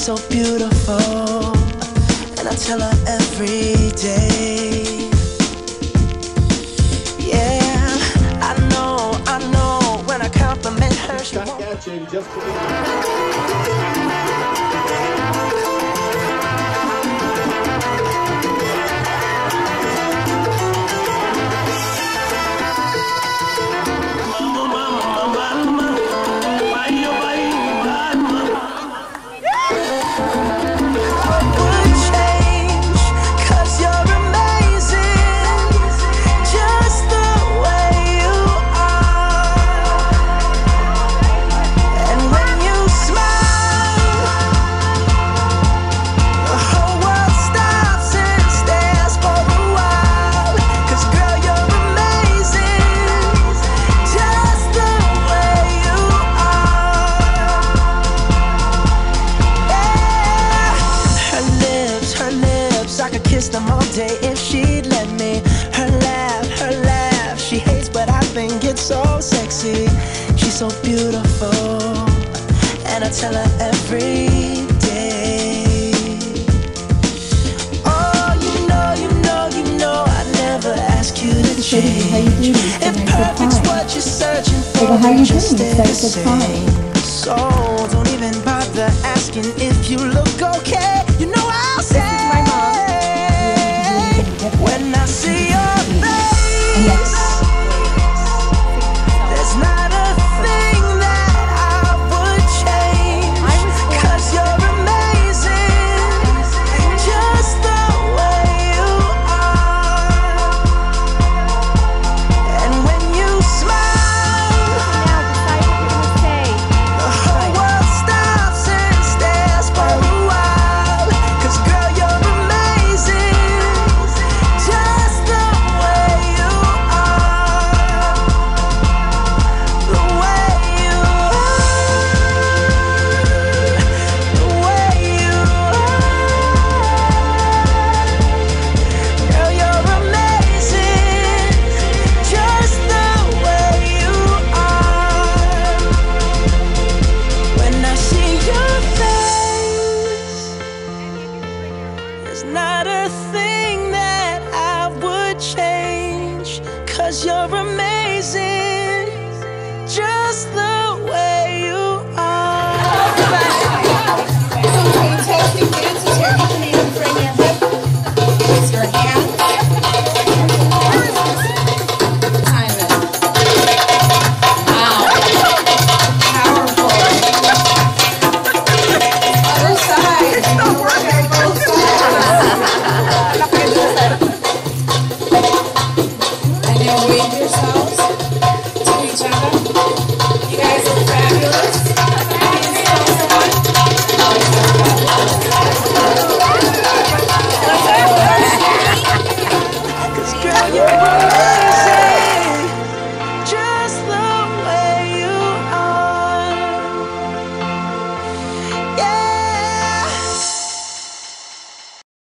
so beautiful, and I tell her every day. Yeah, I know, when I compliment her, she won't. Them all day if she'd let me. Her laugh, she hates but I think it's so sexy. She's so beautiful, and I tell her every day. Oh, you know, I never ask you to change. If perfect's what you're searching for, then just stay the same. So don't even bother asking if you look okay. You know I'll say when I see your face, there's not a thing that I would change, 'cause you're amazing, just the way you are. And when you smile, the whole world stops and stares for a while, 'cause girl, you're amazing. Not a thing that I would change, 'cause you're amazing.